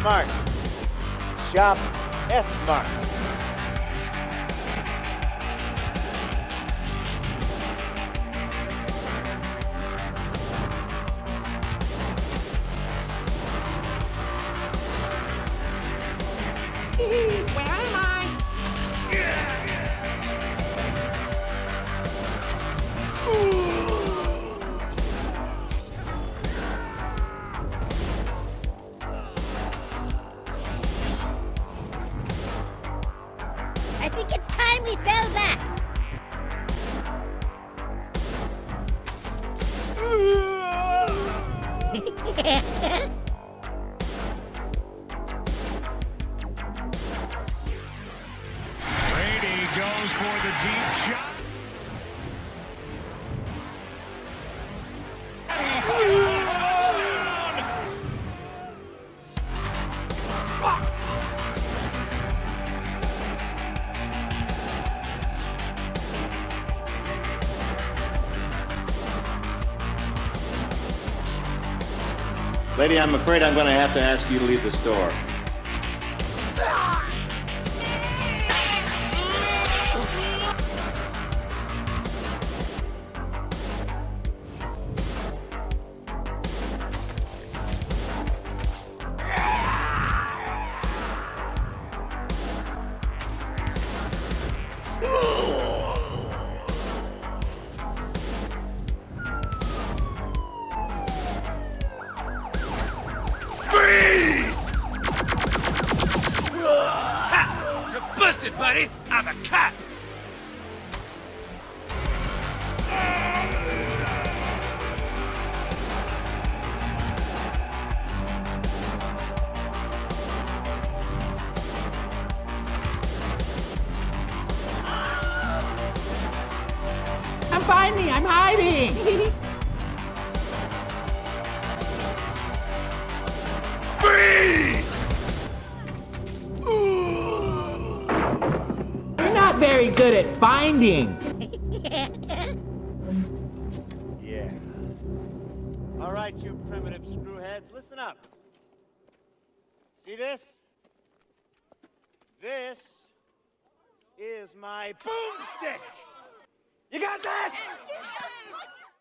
smart. Shop S-Smart. Where am I? I think it's time we fell back. Brady goes for the deep shot. And he's got a touchdown! Lady, I'm afraid I'm going to have to ask you to leave the store. Busted, buddy! I'm a cop! I'm finding! I'm hiding! Freeze! You're not very good at finding. Yeah. All right, you primitive screwheads, listen up. See this? This is my boomstick. You got that?